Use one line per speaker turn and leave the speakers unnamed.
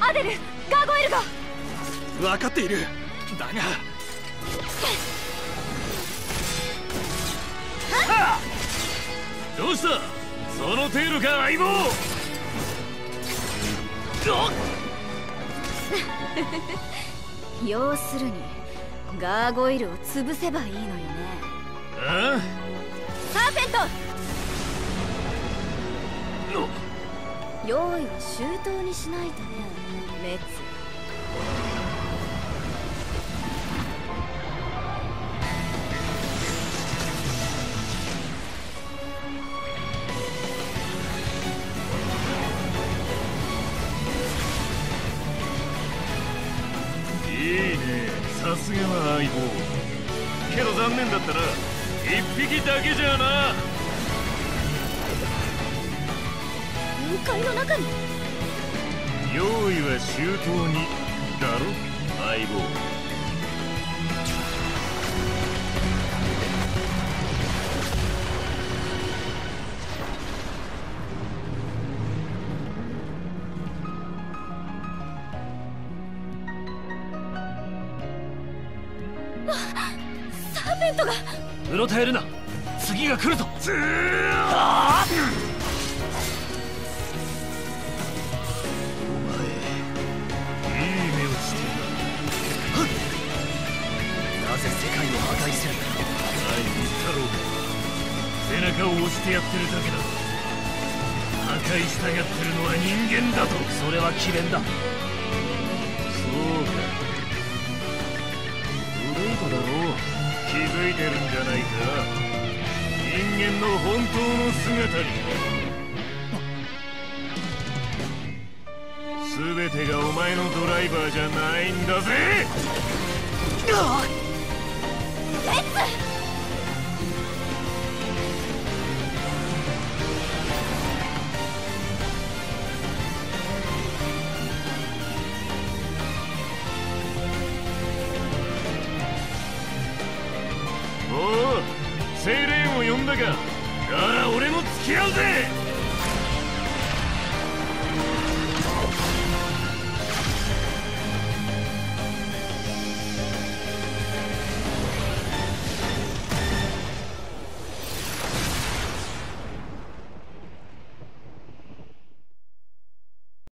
アデル、ガーゴイルが。
分かっている。だが
どうした、その程度か相棒。
要するにガーゴイルを潰せばいいのよね。
ああ、
サーペント、用意は周到にしないとね、メッツ。
さすがは相棒。けど残念だったな、一匹だけじゃな。
雲海の中に。
用意は周到にだろ相棒。
サーペントが。
うろたえるな、次が来るぞ。お前、いい目をしてるな。
なぜ世界を破壊するんだ。
前に言ったろうか、背中を押してやってるだけだ。破壊したがってるのは人間だと。
それは詭弁だ。
そうか、ブレイトだろう。気づいてるんじゃないか、人間の本当の姿に。全てがお前のドライバーじゃないんだぜ。
レッツ。
おお、セイレーンを呼んだか。なら俺も付き合うぜ。